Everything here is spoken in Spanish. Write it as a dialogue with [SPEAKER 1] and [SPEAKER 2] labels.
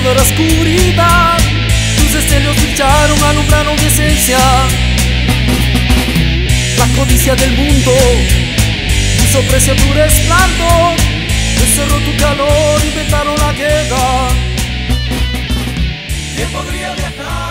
[SPEAKER 1] toda la oscuridad. Tus destellos brillaron, alumbraron mi esencia. La codicia del mundo puso precio a tu resplandor. Encerró tu calor, inventaron la guerra. ¿Quién podría viajar?